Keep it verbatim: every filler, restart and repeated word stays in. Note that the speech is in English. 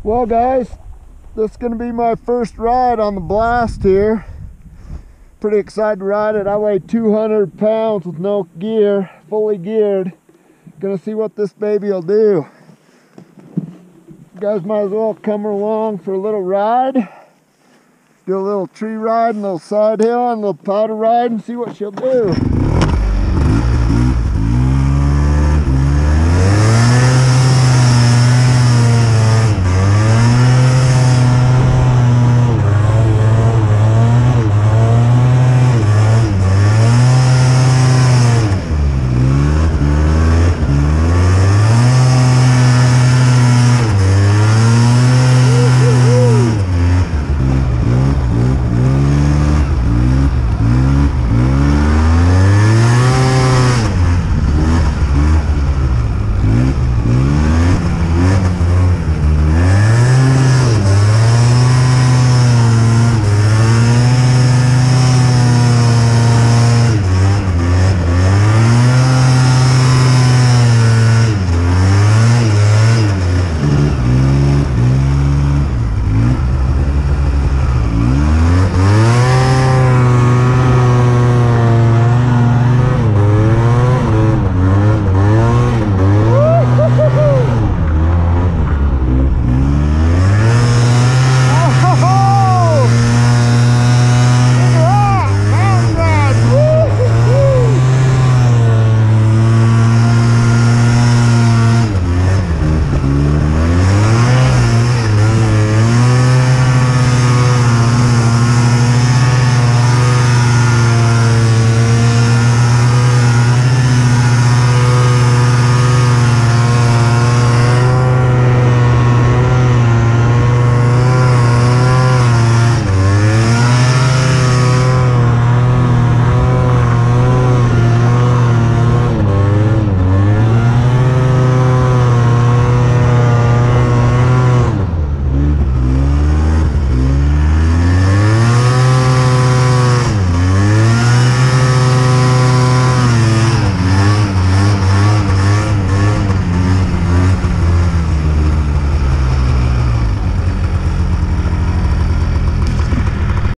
Well guys, this is going to be my first ride on the Blast here. Pretty excited to ride it. I weigh two hundred pounds with no gear, fully geared. Gonna see what this baby will do. You guys might as well come along for a little ride. Do a little tree ride, and a little side hill, and a little powder ride, and see what she'll do.